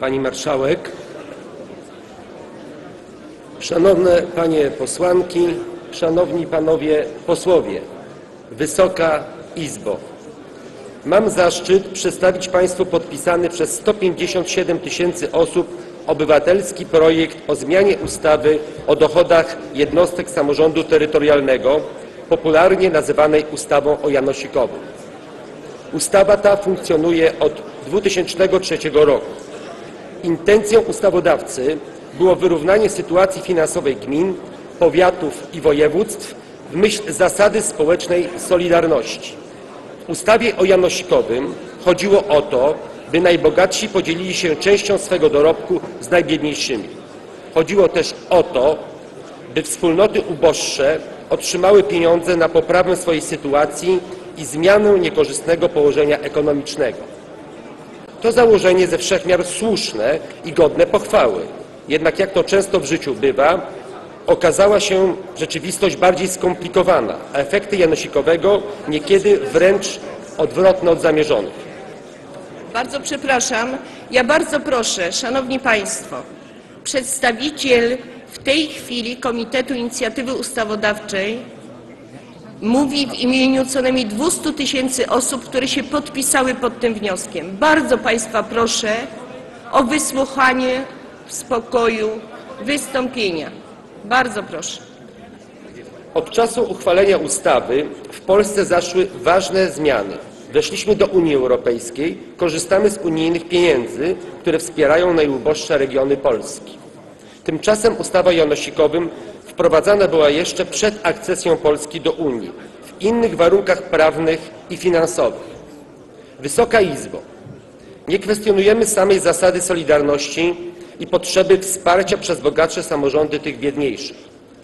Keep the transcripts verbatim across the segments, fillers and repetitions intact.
Pani Marszałek, Szanowne Panie Posłanki, Szanowni Panowie Posłowie, Wysoka Izbo! Mam zaszczyt przedstawić Państwu podpisany przez sto pięćdziesiąt siedem tysięcy osób obywatelski projekt o zmianie ustawy o dochodach jednostek samorządu terytorialnego, popularnie nazywanej ustawą o janosikowym. Ustawa ta funkcjonuje od dwa tysiące trzeciego roku. Intencją ustawodawcy było wyrównanie sytuacji finansowej gmin, powiatów i województw w myśl zasady społecznej solidarności. W ustawie o janosikowym chodziło o to, by najbogatsi podzielili się częścią swego dorobku z najbiedniejszymi. Chodziło też o to, by wspólnoty uboższe otrzymały pieniądze na poprawę swojej sytuacji i zmianę niekorzystnego położenia ekonomicznego. To założenie ze wszech miar słuszne i godne pochwały. Jednak jak to często w życiu bywa, okazała się rzeczywistość bardziej skomplikowana, a efekty janosikowego niekiedy wręcz odwrotne od zamierzonych. Bardzo przepraszam. Ja bardzo proszę, Szanowni Państwo, przedstawiciel w tej chwili Komitetu Inicjatywy Ustawodawczej mówi w imieniu co najmniej dwustu tysięcy osób, które się podpisały pod tym wnioskiem. Bardzo Państwa proszę o wysłuchanie w spokoju wystąpienia. Bardzo proszę. Od czasu uchwalenia ustawy w Polsce zaszły ważne zmiany. Weszliśmy do Unii Europejskiej, korzystamy z unijnych pieniędzy, które wspierają najuboższe regiony Polski. Tymczasem ustawa o janosikowym wprowadzana była jeszcze przed akcesją Polski do Unii, w innych warunkach prawnych i finansowych. Wysoka Izbo, nie kwestionujemy samej zasady solidarności i potrzeby wsparcia przez bogatsze samorządy tych biedniejszych.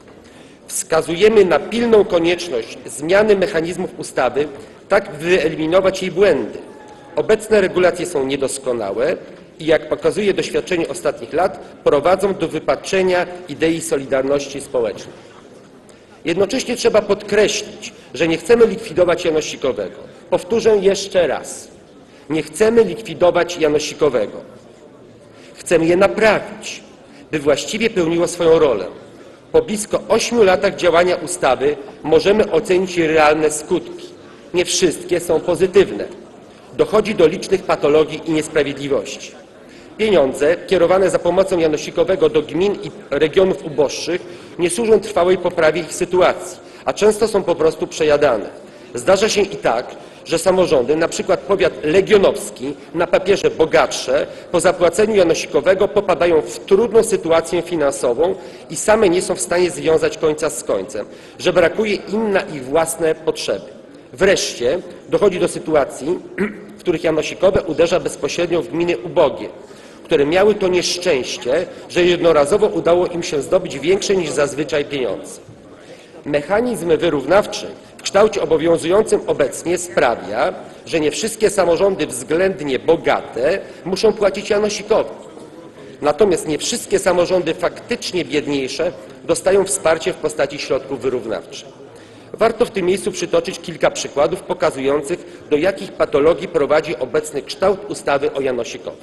Wskazujemy na pilną konieczność zmiany mechanizmów ustawy, tak by wyeliminować jej błędy. Obecne regulacje są niedoskonałe i, jak pokazuje doświadczenie ostatnich lat, prowadzą do wypaczenia idei solidarności społecznej. Jednocześnie trzeba podkreślić, że nie chcemy likwidować janosikowego. Powtórzę jeszcze raz. Nie chcemy likwidować janosikowego. Chcemy je naprawić, by właściwie pełniło swoją rolę. Po blisko ośmiu latach działania ustawy możemy ocenić jej realne skutki. Nie wszystkie są pozytywne. Dochodzi do licznych patologii i niesprawiedliwości. Pieniądze kierowane za pomocą janosikowego do gmin i regionów uboższych nie służą trwałej poprawie ich sytuacji, a często są po prostu przejadane. Zdarza się i tak, że samorządy, na przykład powiat legionowski, na papierze bogatsze, po zapłaceniu janosikowego popadają w trudną sytuację finansową i same nie są w stanie związać końca z końcem, że brakuje im na ich własne potrzeby. Wreszcie dochodzi do sytuacji, w których janosikowe uderza bezpośrednio w gminy ubogie, które miały to nieszczęście, że jednorazowo udało im się zdobyć większe niż zazwyczaj pieniądze. Mechanizm wyrównawczy w kształcie obowiązującym obecnie sprawia, że nie wszystkie samorządy względnie bogate muszą płacić janosikowo. Natomiast nie wszystkie samorządy faktycznie biedniejsze dostają wsparcie w postaci środków wyrównawczych. Warto w tym miejscu przytoczyć kilka przykładów pokazujących, do jakich patologii prowadzi obecny kształt ustawy o janosikowym.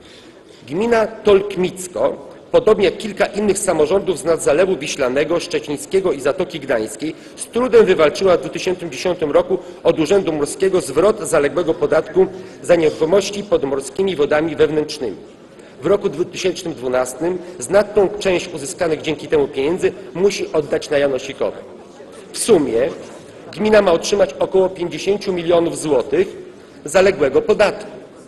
Gmina Tolkmicko, podobnie jak kilka innych samorządów z Nadzalewu Wiślanego, Szczecińskiego i Zatoki Gdańskiej, z trudem wywalczyła w dwa tysiące dziesiątym roku od Urzędu Morskiego zwrot zaległego podatku za nieruchomości pod morskimi wodami wewnętrznymi. W roku dwa tysiące dwunastym znatną część uzyskanych dzięki temu pieniędzy musi oddać na janosikowe. W sumie gmina ma otrzymać około pięćdziesiąt milionów złotych zaległego podatku.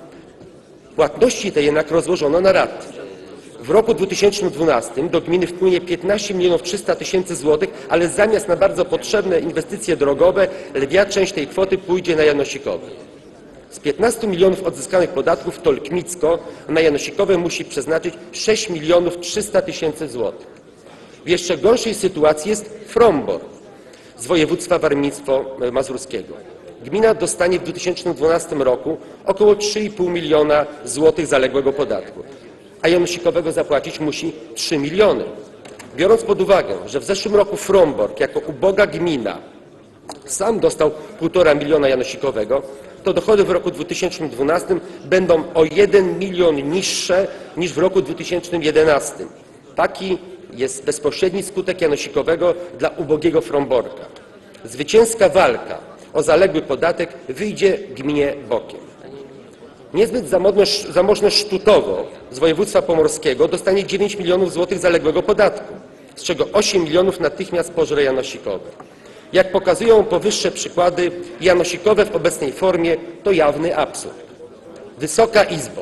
Płatności te jednak rozłożono na raty. W roku dwa tysiące dwunastym do gminy wpłynie piętnaście milionów trzysta tysięcy złotych, ale zamiast na bardzo potrzebne inwestycje drogowe, lwia część tej kwoty pójdzie na janosikowe. Z piętnastu milionów odzyskanych podatków Tolkmicko na janosikowe musi przeznaczyć sześć milionów trzysta tysięcy złotych. W jeszcze gorszej sytuacji jest Frombor z województwa warmińsko-mazurskiego. Gmina dostanie w dwa tysiące dwunastym roku około trzy i pół miliona złotych zaległego podatku, a janosikowego zapłacić musi trzy miliony. Biorąc pod uwagę, że w zeszłym roku Frombork jako uboga gmina sam dostał półtora miliona janosikowego, to dochody w roku dwa tysiące dwunastym będą o jeden milion niższe niż w roku dwa tysiące jedenastym. Taki jest bezpośredni skutek janosikowego dla ubogiego Fromborka. Zwycięska walka o zaległy podatek wyjdzie gminie bokiem. Niezbyt zamożne Sztutowo z województwa pomorskiego dostanie dziewięć milionów złotych zaległego podatku, z czego osiem milionów natychmiast pożre janosikowe. Jak pokazują powyższe przykłady, janosikowe w obecnej formie to jawny absurd. Wysoka Izbo,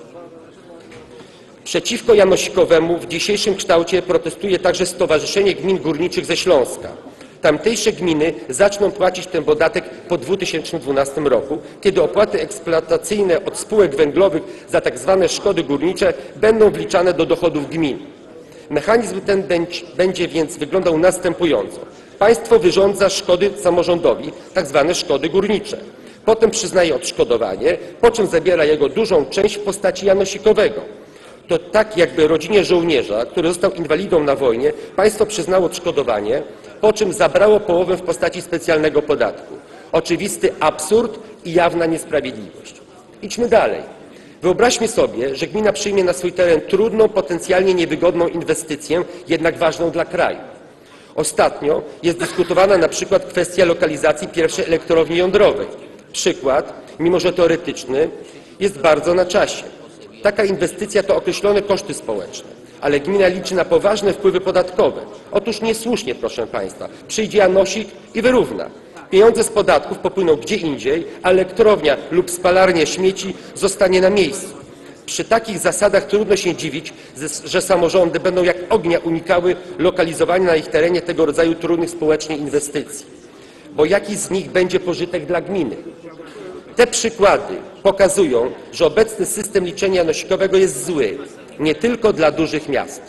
przeciwko janosikowemu w dzisiejszym kształcie protestuje także Stowarzyszenie Gmin Górniczych ze Śląska. Tamtejsze gminy zaczną płacić ten podatek po dwa tysiące dwunastym roku, kiedy opłaty eksploatacyjne od spółek węglowych za tzw. szkody górnicze będą wliczane do dochodów gmin. Mechanizm ten będzie więc wyglądał następująco. Państwo wyrządza szkody samorządowi, tzw. szkody górnicze. Potem przyznaje odszkodowanie, po czym zabiera jego dużą część w postaci janosikowego. To tak jakby rodzinie żołnierza, który został inwalidą na wojnie, państwo przyznało odszkodowanie, po czym zabrało połowę w postaci specjalnego podatku. Oczywisty absurd i jawna niesprawiedliwość. Idźmy dalej. Wyobraźmy sobie, że gmina przyjmie na swój teren trudną, potencjalnie niewygodną inwestycję, jednak ważną dla kraju. Ostatnio jest dyskutowana na przykład kwestia lokalizacji pierwszej elektrowni jądrowej. Przykład, mimo że teoretyczny, jest bardzo na czasie. Taka inwestycja to określone koszty społeczne, ale gmina liczy na poważne wpływy podatkowe. Otóż niesłusznie, proszę Państwa, przyjdzie janosik i wyrówna. Pieniądze z podatków popłyną gdzie indziej, a elektrownia lub spalarnia śmieci zostanie na miejscu. Przy takich zasadach trudno się dziwić, że samorządy będą jak ognia unikały lokalizowania na ich terenie tego rodzaju trudnych społecznie inwestycji. Bo jaki z nich będzie pożytek dla gminy? Te przykłady pokazują, że obecny system liczenia janosikowego jest zły, nie tylko dla dużych miast.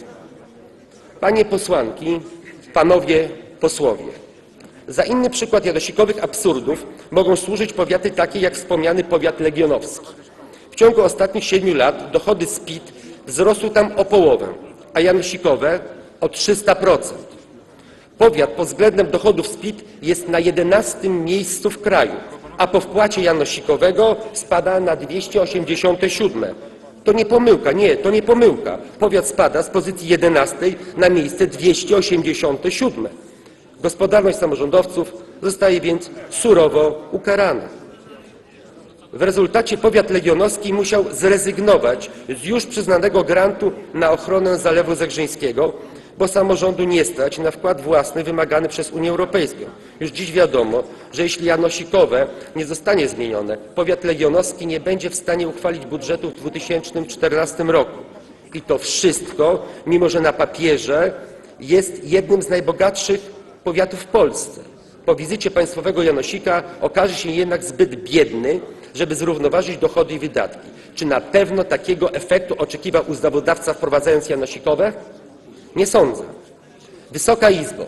Panie posłanki, panowie posłowie, za inny przykład janosikowych absurdów mogą służyć powiaty takie jak wspomniany powiat legionowski. W ciągu ostatnich siedmiu lat dochody z P I T wzrosły tam o połowę, a janosikowe o trzysta procent. Powiat pod względem dochodów z P I T jest na jedenastym miejscu w kraju, a po wpłacie janosikowego spada na dwieście osiemdziesiąte siódme. To nie pomyłka, nie, to nie pomyłka. Powiat spada z pozycji jedenastej na miejsce dwieście osiemdziesiąte siódme. Gospodarność samorządowców zostaje więc surowo ukarana. W rezultacie powiat legionowski musiał zrezygnować z już przyznanego grantu na ochronę Zalewu Zegrzyńskiego, bo samorządu nie stać na wkład własny wymagany przez Unię Europejską. Już dziś wiadomo, że jeśli janosikowe nie zostanie zmienione, powiat legionowski nie będzie w stanie uchwalić budżetu w dwa tysiące czternastym roku. I to wszystko, mimo że na papierze jest jednym z najbogatszych powiatów w Polsce. Po wizycie państwowego janosika okaże się jednak zbyt biedny, żeby zrównoważyć dochody i wydatki. Czy na pewno takiego efektu oczekiwał ustawodawca, wprowadzając janosikowe? Nie sądzę. Wysoka Izbo,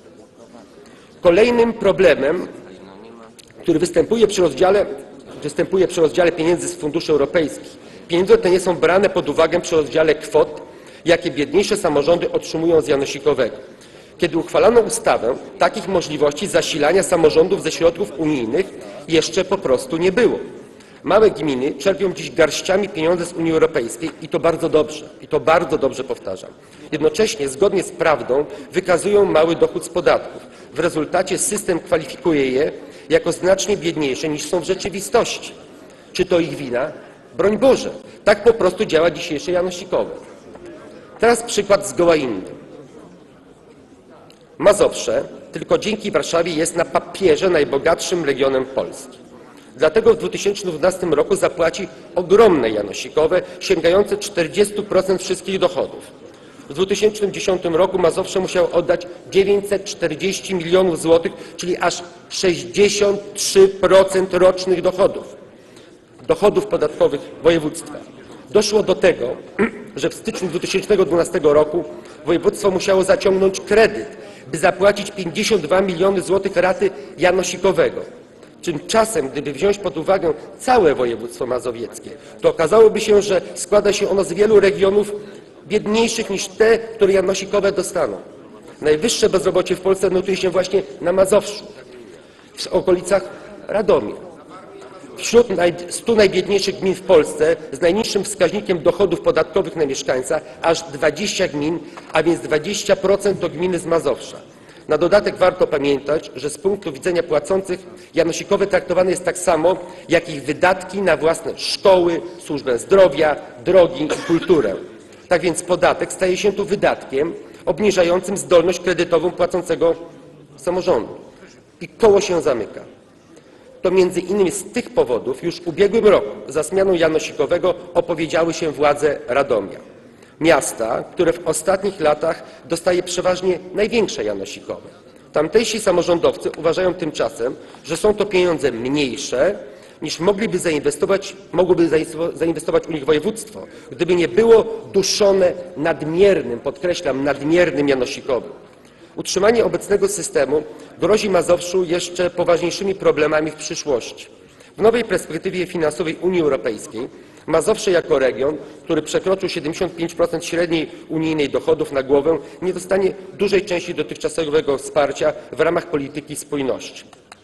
kolejnym problemem, który występuje przy rozdziale, występuje przy rozdziale pieniędzy z funduszy europejskich, pieniądze te nie są brane pod uwagę przy rozdziale kwot, jakie biedniejsze samorządy otrzymują z janosikowego. Kiedy uchwalano ustawę, takich możliwości zasilania samorządów ze środków unijnych jeszcze po prostu nie było. Małe gminy czerpią dziś garściami pieniądze z Unii Europejskiej i to bardzo dobrze, i to bardzo dobrze powtarzam. Jednocześnie, zgodnie z prawdą, wykazują mały dochód z podatków. W rezultacie system kwalifikuje je jako znacznie biedniejsze niż są w rzeczywistości. Czy to ich wina? Broń Boże, tak po prostu działa dzisiejsze janosikowe. Teraz przykład zgoła inny. Mazowsze tylko dzięki Warszawie jest na papierze najbogatszym regionem Polski. Dlatego w dwa tysiące dwunastym roku zapłaci ogromne janosikowe, sięgające czterdzieści procent wszystkich dochodów. W dwa tysiące dziesiątym roku Mazowsze musiało oddać dziewięćset czterdzieści milionów złotych, czyli aż sześćdziesiąt trzy procent rocznych dochodów, dochodów podatkowych województwa. Doszło do tego, że w styczniu dwa tysiące dwunastego roku województwo musiało zaciągnąć kredyt, by zapłacić pięćdziesiąt dwa miliony złotych raty janosikowego. Tymczasem, gdyby wziąć pod uwagę całe województwo mazowieckie, to okazałoby się, że składa się ono z wielu regionów biedniejszych niż te, które janosikowe dostaną. Najwyższe bezrobocie w Polsce notuje się właśnie na Mazowszu, w okolicach Radomia. Wśród stu najbiedniejszych gmin w Polsce z najniższym wskaźnikiem dochodów podatkowych na mieszkańca aż dwadzieścia gmin, a więc dwadzieścia procent to gminy z Mazowsza. Na dodatek warto pamiętać, że z punktu widzenia płacących janosikowe traktowane jest tak samo jak ich wydatki na własne szkoły, służbę zdrowia, drogi i kulturę. Tak więc podatek staje się tu wydatkiem obniżającym zdolność kredytową płacącego samorządu. I koło się zamyka. To między innymi z tych powodów już w ubiegłym roku za zmianą janosikowego opowiedziały się władze Radomia. Miasta, które w ostatnich latach dostaje przeważnie największe janosikowe. Tamtejsi samorządowcy uważają tymczasem, że są to pieniądze mniejsze niż mogliby zainwestować, mogłoby zainwestować u nich województwo, gdyby nie było duszone nadmiernym, podkreślam, nadmiernym janosikowym. Utrzymanie obecnego systemu grozi Mazowszu jeszcze poważniejszymi problemami w przyszłości. W nowej perspektywie finansowej Unii Europejskiej Mazowsze jako region, który przekroczył siedemdziesiąt pięć procent średniej unijnej dochodów na głowę, nie dostanie dużej części dotychczasowego wsparcia w ramach polityki spójności.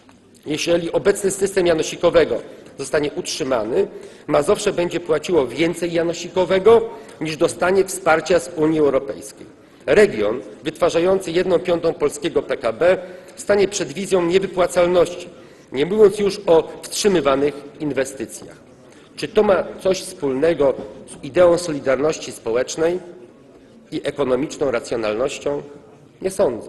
Jeżeli obecny system janosikowego zostanie utrzymany, Mazowsze będzie płaciło więcej janosikowego niż dostanie wsparcia z Unii Europejskiej. Region wytwarzający jedną piątą polskiego P K B stanie przed wizją niewypłacalności, nie mówiąc już o wstrzymywanych inwestycjach. Czy to ma coś wspólnego z ideą solidarności społecznej i ekonomiczną racjonalnością? Nie sądzę.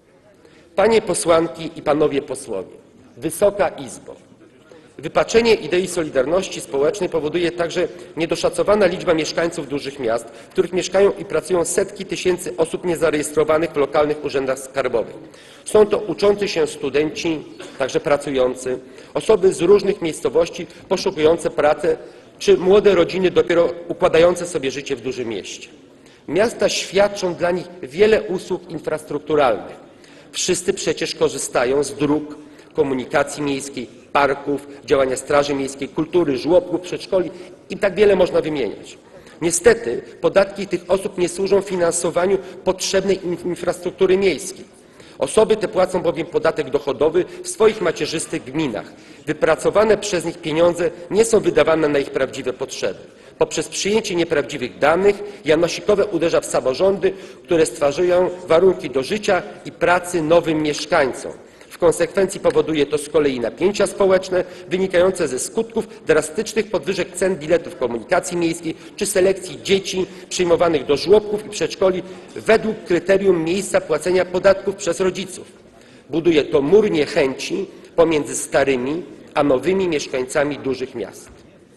Panie posłanki i panowie posłowie, Wysoka Izbo, wypaczenie idei solidarności społecznej powoduje także niedoszacowana liczba mieszkańców dużych miast, w których mieszkają i pracują setki tysięcy osób niezarejestrowanych w lokalnych urzędach skarbowych. Są to uczący się studenci, także pracujący, osoby z różnych miejscowości poszukujące pracy, czy młode rodziny dopiero układające sobie życie w dużym mieście. Miasta świadczą dla nich wiele usług infrastrukturalnych. Wszyscy przecież korzystają z dróg, komunikacji miejskiej, parków, działania straży miejskiej, kultury, żłobków, przedszkoli i tak wiele można wymieniać. Niestety podatki tych osób nie służą finansowaniu potrzebnej infrastruktury miejskiej. Osoby te płacą bowiem podatek dochodowy w swoich macierzystych gminach. Wypracowane przez nich pieniądze nie są wydawane na ich prawdziwe potrzeby. Poprzez przyjęcie nieprawdziwych danych janosikowe uderza w samorządy, które stwarzają warunki do życia i pracy nowym mieszkańcom. W konsekwencji powoduje to z kolei napięcia społeczne wynikające ze skutków drastycznych podwyżek cen biletów komunikacji miejskiej czy selekcji dzieci przyjmowanych do żłobków i przedszkoli według kryterium miejsca płacenia podatków przez rodziców. Buduje to mur niechęci pomiędzy starymi a nowymi mieszkańcami dużych miast.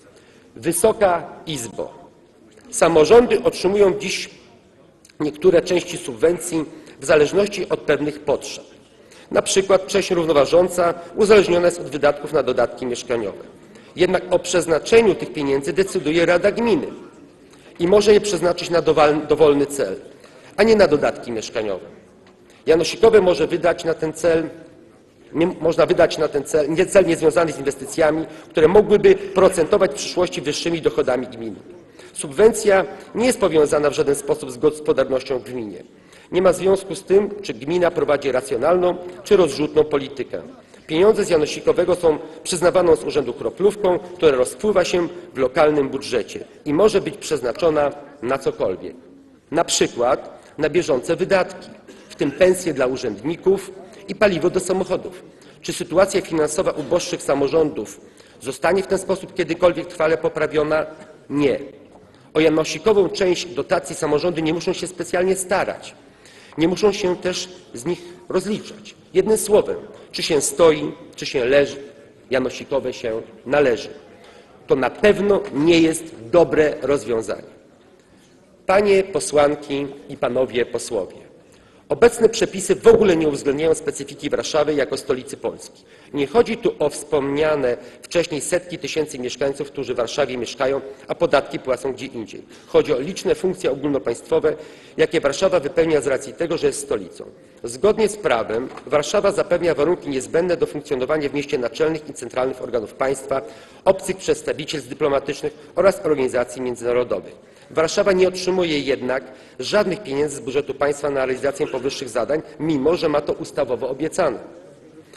Wysoka Izbo, samorządy otrzymują dziś niektóre części subwencji w zależności od pewnych potrzeb. Na przykład część równoważąca uzależniona jest od wydatków na dodatki mieszkaniowe. Jednak o przeznaczeniu tych pieniędzy decyduje Rada Gminy i może je przeznaczyć na dowolny cel, a nie na dodatki mieszkaniowe. Janosikowe może wydać na ten cel, nie, można wydać na ten cel, nie, cel niezwiązany z inwestycjami, które mogłyby procentować w przyszłości wyższymi dochodami gminy. Subwencja nie jest powiązana w żaden sposób z gospodarnością w gminie. Nie ma związku z tym, czy gmina prowadzi racjonalną, czy rozrzutną politykę. Pieniądze z janosikowego są przyznawaną z urzędu kroplówką, która rozpływa się w lokalnym budżecie i może być przeznaczona na cokolwiek. Na przykład na bieżące wydatki, w tym pensje dla urzędników i paliwo do samochodów. Czy sytuacja finansowa uboższych samorządów zostanie w ten sposób kiedykolwiek trwale poprawiona? Nie. O janosikową część dotacji samorządy nie muszą się specjalnie starać. Nie muszą się też z nich rozliczać. Jednym słowem, czy się stoi, czy się leży, janosikowe się należy. To na pewno nie jest dobre rozwiązanie. Panie posłanki i panowie posłowie, obecne przepisy w ogóle nie uwzględniają specyfiki Warszawy jako stolicy Polski. Nie chodzi tu o wspomniane wcześniej setki tysięcy mieszkańców, którzy w Warszawie mieszkają, a podatki płacą gdzie indziej. Chodzi o liczne funkcje ogólnopaństwowe, jakie Warszawa wypełnia z racji tego, że jest stolicą. Zgodnie z prawem Warszawa zapewnia warunki niezbędne do funkcjonowania w mieście naczelnych i centralnych organów państwa, obcych przedstawicielstw dyplomatycznych oraz organizacji międzynarodowych. Warszawa nie otrzymuje jednak żadnych pieniędzy z budżetu państwa na realizację powyższych zadań, mimo że ma to ustawowo obiecane.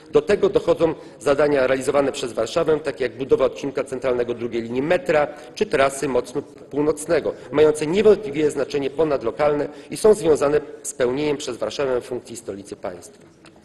Do tego dochodzą zadania realizowane przez Warszawę, takie jak budowa odcinka centralnego drugiej linii metra czy trasy mostu północnego, mające niewątpliwie znaczenie ponadlokalne i są związane z pełnieniem przez Warszawę funkcji stolicy państwa.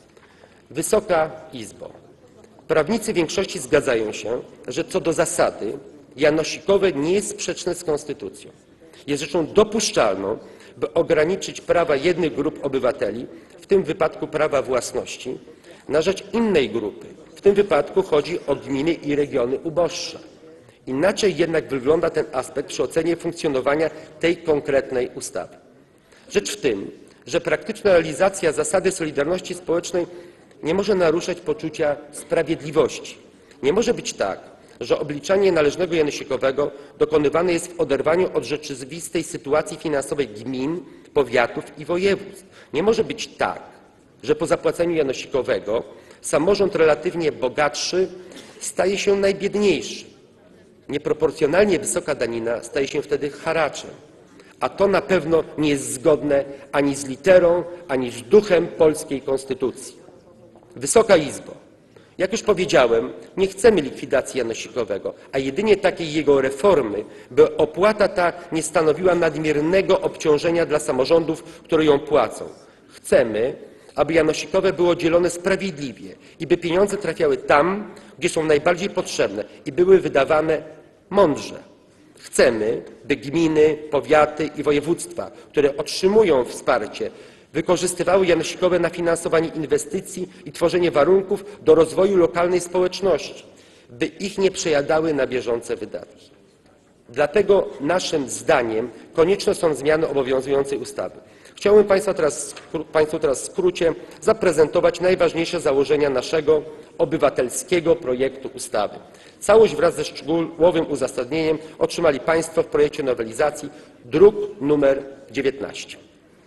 Wysoka Izbo, prawnicy większości zgadzają się, że co do zasady janosikowe nie jest sprzeczne z konstytucją. Jest rzeczą dopuszczalną, by ograniczyć prawa jednych grup obywateli, w tym wypadku prawa własności, na rzecz innej grupy. W tym wypadku chodzi o gminy i regiony uboższe. Inaczej jednak wygląda ten aspekt przy ocenie funkcjonowania tej konkretnej ustawy. Rzecz w tym, że praktyczna realizacja zasady solidarności społecznej nie może naruszać poczucia sprawiedliwości. Nie może być tak, że obliczanie należnego janosikowego dokonywane jest w oderwaniu od rzeczywistej sytuacji finansowej gmin, powiatów i województw. Nie może być tak, że po zapłaceniu janosikowego samorząd relatywnie bogatszy staje się najbiedniejszy. Nieproporcjonalnie wysoka danina staje się wtedy haraczem, a to na pewno nie jest zgodne ani z literą, ani z duchem polskiej konstytucji. Wysoka Izbo, jak już powiedziałem, nie chcemy likwidacji janosikowego, a jedynie takiej jego reformy, by opłata ta nie stanowiła nadmiernego obciążenia dla samorządów, które ją płacą. Chcemy, aby janosikowe było dzielone sprawiedliwie i by pieniądze trafiały tam, gdzie są najbardziej potrzebne i były wydawane mądrze. Chcemy, by gminy, powiaty i województwa, które otrzymują wsparcie, wykorzystywały janosikowe na finansowanie inwestycji i tworzenie warunków do rozwoju lokalnej społeczności, by ich nie przejadały na bieżące wydatki. Dlatego naszym zdaniem konieczne są zmiany obowiązującej ustawy. Chciałbym Państwa teraz, Państwu teraz w skrócie zaprezentować najważniejsze założenia naszego obywatelskiego projektu ustawy. Całość wraz ze szczegółowym uzasadnieniem otrzymali Państwo w projekcie nowelizacji, druk nr dziewiętnaście.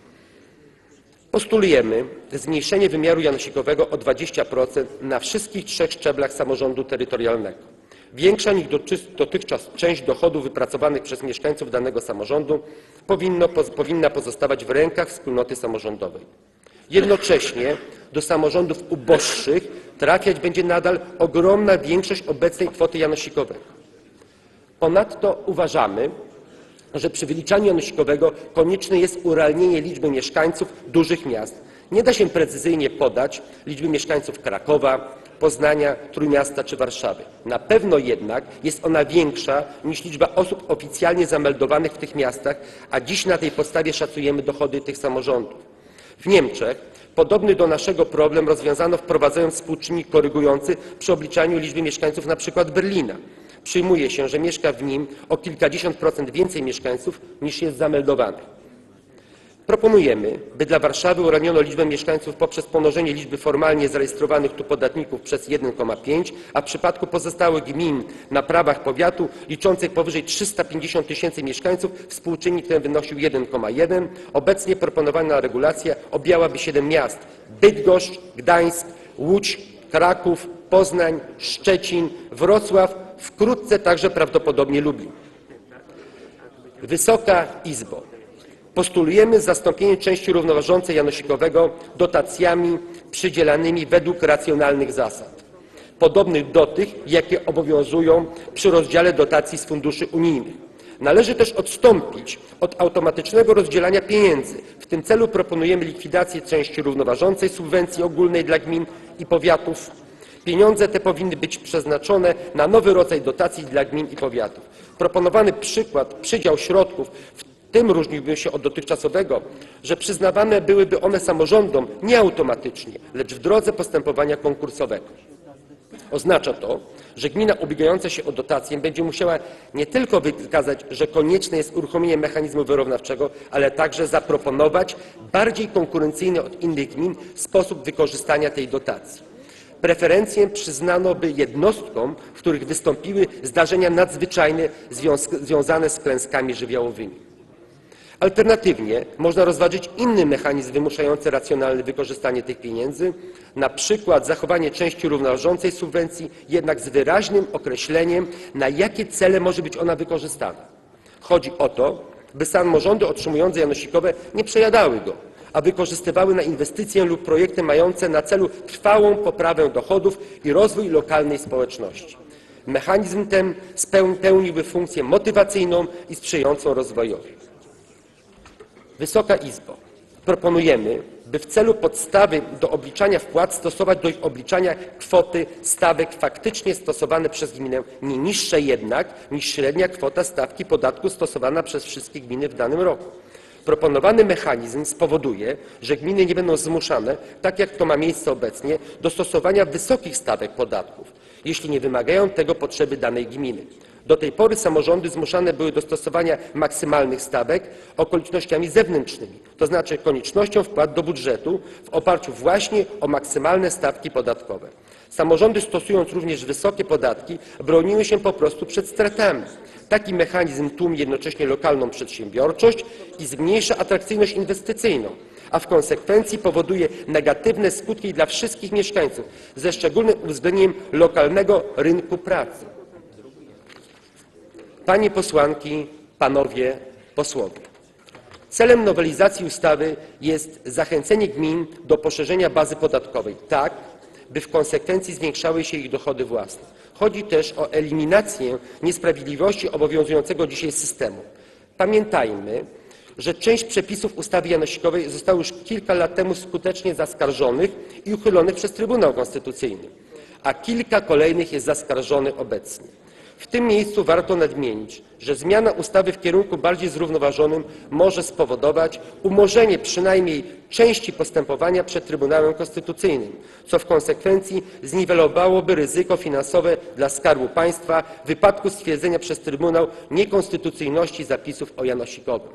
Postulujemy zmniejszenie wymiaru janosikowego o dwadzieścia procent na wszystkich trzech szczeblach samorządu terytorialnego. Większa niż dotychczas część dochodów wypracowanych przez mieszkańców danego samorządu powinno, powinna pozostawać w rękach wspólnoty samorządowej. Jednocześnie do samorządów uboższych trafiać będzie nadal ogromna większość obecnej kwoty janosikowego. Ponadto uważamy, że przy wyliczaniu janosikowego konieczne jest urealnienie liczby mieszkańców dużych miast. Nie da się precyzyjnie podać liczby mieszkańców Krakowa, Poznania, Trójmiasta czy Warszawy. Na pewno jednak jest ona większa niż liczba osób oficjalnie zameldowanych w tych miastach, a dziś na tej podstawie szacujemy dochody tych samorządów. W Niemczech podobny do naszego problem rozwiązano, wprowadzając współczynnik korygujący przy obliczaniu liczby mieszkańców np. Berlina. Przyjmuje się, że mieszka w nim o kilkadziesiąt procent więcej mieszkańców niż jest zameldowanych. Proponujemy, by dla Warszawy urealniono liczbę mieszkańców poprzez pomnożenie liczby formalnie zarejestrowanych tu podatników przez jeden przecinek pięć, a w przypadku pozostałych gmin na prawach powiatu liczących powyżej trzysta pięćdziesiąt tysięcy mieszkańców współczynnik ten wynosił jeden przecinek jeden. Obecnie proponowana regulacja objęłaby siedem miast: Bydgoszcz, Gdańsk, Łódź, Kraków, Poznań, Szczecin, Wrocław, wkrótce także prawdopodobnie Lublin. Wysoka Izbo, postulujemy zastąpienie części równoważącej janosikowego dotacjami przydzielanymi według racjonalnych zasad, podobnych do tych, jakie obowiązują przy rozdziale dotacji z funduszy unijnych. Należy też odstąpić od automatycznego rozdzielania pieniędzy. W tym celu proponujemy likwidację części równoważącej subwencji ogólnej dla gmin i powiatów. Pieniądze te powinny być przeznaczone na nowy rodzaj dotacji dla gmin i powiatów. Proponowany przykład, przydział środków w tym różniłby się od dotychczasowego, że przyznawane byłyby one samorządom nie automatycznie, lecz w drodze postępowania konkursowego. Oznacza to, że gmina ubiegająca się o dotację będzie musiała nie tylko wykazać, że konieczne jest uruchomienie mechanizmu wyrównawczego, ale także zaproponować bardziej konkurencyjny od innych gmin sposób wykorzystania tej dotacji. Preferencję przyznano by jednostkom, w których wystąpiły zdarzenia nadzwyczajne związane z klęskami żywiołowymi. Alternatywnie można rozważyć inny mechanizm wymuszający racjonalne wykorzystanie tych pieniędzy, na przykład zachowanie części równoważącej subwencji, jednak z wyraźnym określeniem, na jakie cele może być ona wykorzystana. Chodzi o to, by samorządy otrzymujące janosikowe nie przejadały go, a wykorzystywały na inwestycje lub projekty mające na celu trwałą poprawę dochodów i rozwój lokalnej społeczności. Mechanizm ten pełniłby funkcję motywacyjną i sprzyjającą rozwojowi. Wysoka Izbo, proponujemy, by w celu podstawy do obliczania wpłat stosować do ich obliczania kwoty stawek faktycznie stosowane przez gminę, nie niższe jednak niż średnia kwota stawki podatku stosowana przez wszystkie gminy w danym roku. Proponowany mechanizm spowoduje, że gminy nie będą zmuszane, tak jak to ma miejsce obecnie, do stosowania wysokich stawek podatków, jeśli nie wymagają tego potrzeby danej gminy. Do tej pory samorządy zmuszane były do stosowania maksymalnych stawek okolicznościami zewnętrznymi, to znaczy koniecznością wpłat do budżetu w oparciu właśnie o maksymalne stawki podatkowe. Samorządy, stosując również wysokie podatki, broniły się po prostu przed stratami. Taki mechanizm tłumi jednocześnie lokalną przedsiębiorczość i zmniejsza atrakcyjność inwestycyjną, a w konsekwencji powoduje negatywne skutki dla wszystkich mieszkańców, ze szczególnym uwzględnieniem lokalnego rynku pracy. Panie posłanki, panowie posłowie, celem nowelizacji ustawy jest zachęcenie gmin do poszerzenia bazy podatkowej, tak by w konsekwencji zwiększały się ich dochody własne. Chodzi też o eliminację niesprawiedliwości obowiązującego dzisiaj systemu. Pamiętajmy, że część przepisów ustawy janosikowej została już kilka lat temu skutecznie zaskarżonych i uchylonych przez Trybunał Konstytucyjny, a kilka kolejnych jest zaskarżonych obecnie. W tym miejscu warto nadmienić, że zmiana ustawy w kierunku bardziej zrównoważonym może spowodować umorzenie przynajmniej części postępowania przed Trybunałem Konstytucyjnym, co w konsekwencji zniwelowałoby ryzyko finansowe dla Skarbu Państwa w wypadku stwierdzenia przez Trybunał niekonstytucyjności zapisów o janosikowym.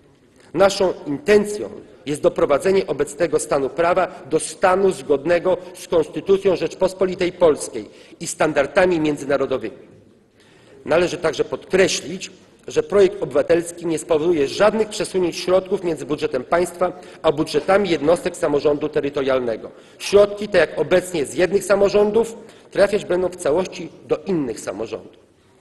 Naszą intencją jest doprowadzenie obecnego stanu prawa do stanu zgodnego z Konstytucją Rzeczypospolitej Polskiej i standardami międzynarodowymi. Należy także podkreślić, że projekt obywatelski nie spowoduje żadnych przesunięć środków między budżetem państwa a budżetami jednostek samorządu terytorialnego. Środki, tak jak obecnie z jednych samorządów, trafiać będą w całości do innych samorządów.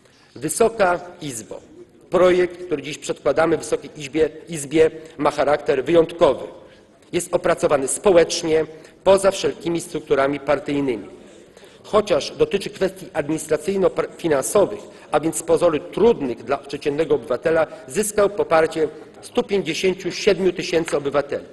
Wysoka Izbo, projekt, który dziś przedkładamy Wysokiej Izbie, Izbie, ma charakter wyjątkowy. Jest opracowany społecznie, poza wszelkimi strukturami partyjnymi. Chociaż dotyczy kwestii administracyjno-finansowych, a więc z pozoru trudnych dla przeciętnego obywatela, zyskał poparcie stu pięćdziesięciu siedmiu tysięcy obywateli.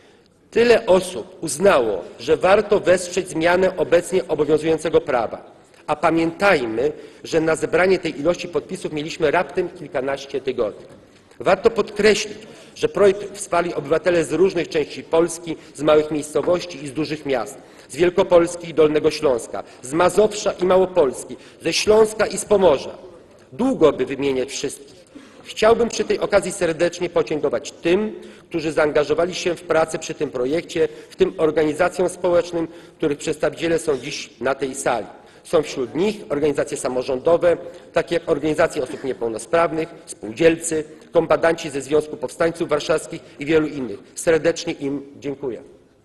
Tyle osób uznało, że warto wesprzeć zmianę obecnie obowiązującego prawa. A pamiętajmy, że na zebranie tej ilości podpisów mieliśmy raptem kilkanaście tygodni. Warto podkreślić, że projekt wsparli obywatele z różnych części Polski, z małych miejscowości i z dużych miast, z Wielkopolski i Dolnego Śląska, z Mazowsza i Małopolski, ze Śląska i z Pomorza. Długo by wymieniać wszystkich. Chciałbym przy tej okazji serdecznie podziękować tym, którzy zaangażowali się w pracę przy tym projekcie, w tym organizacjom społecznym, których przedstawiciele są dziś na tej sali. Są wśród nich organizacje samorządowe, takie jak organizacje osób niepełnosprawnych, spółdzielcy, kombatanci ze Związku Powstańców Warszawskich i wielu innych. Serdecznie im dziękuję.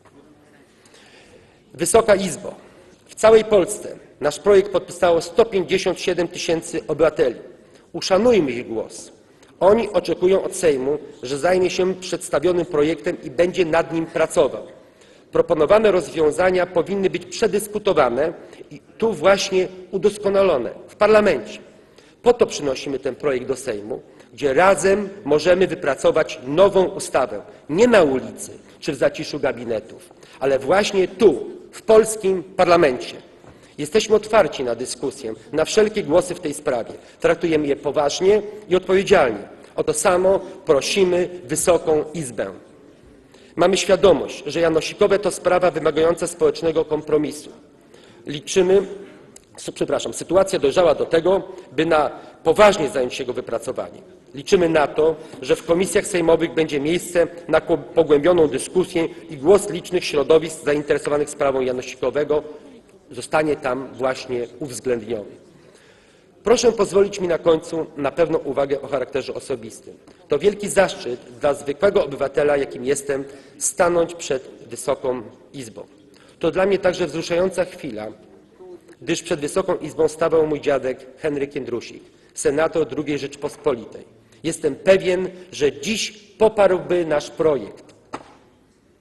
Wysoka Izbo, w całej Polsce nasz projekt podpisało sto pięćdziesiąt siedem tysięcy obywateli. Uszanujmy ich głos. Oni oczekują od Sejmu, że zajmie się przedstawionym projektem i będzie nad nim pracował. Proponowane rozwiązania powinny być przedyskutowane i tu właśnie udoskonalone w parlamencie. Po to przynosimy ten projekt do Sejmu, gdzie razem możemy wypracować nową ustawę, nie na ulicy czy w zaciszu gabinetów, ale właśnie tu, w polskim parlamencie. Jesteśmy otwarci na dyskusję, na wszelkie głosy w tej sprawie. Traktujemy je poważnie i odpowiedzialnie. O to samo prosimy Wysoką Izbę. Mamy świadomość, że janosikowe to sprawa wymagająca społecznego kompromisu. Liczymy, przepraszam, sytuacja dojrzała do tego, by na poważnie zająć się jego wypracowaniem. Liczymy na to, że w komisjach sejmowych będzie miejsce na pogłębioną dyskusję i głos licznych środowisk zainteresowanych sprawą janosikowego zostanie tam właśnie uwzględniony. Proszę pozwolić mi na końcu na pewną uwagę o charakterze osobistym. To wielki zaszczyt dla zwykłego obywatela, jakim jestem, stanąć przed Wysoką Izbą. To dla mnie także wzruszająca chwila, gdyż przed Wysoką Izbą stawał mój dziadek Henryk Jędrusik, senator drugiej Rzeczypospolitej. Jestem pewien, że dziś poparłby nasz projekt.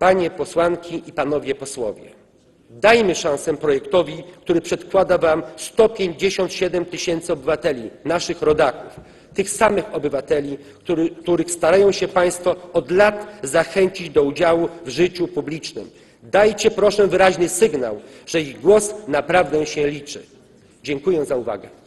Panie posłanki i panowie posłowie, dajmy szansę projektowi, który przedkłada wam sto pięćdziesiąt siedem tysięcy obywateli, naszych rodaków, tych samych obywateli, który, których starają się państwo od lat zachęcić do udziału w życiu publicznym. Dajcie proszę wyraźny sygnał, że ich głos naprawdę się liczy. Dziękuję za uwagę.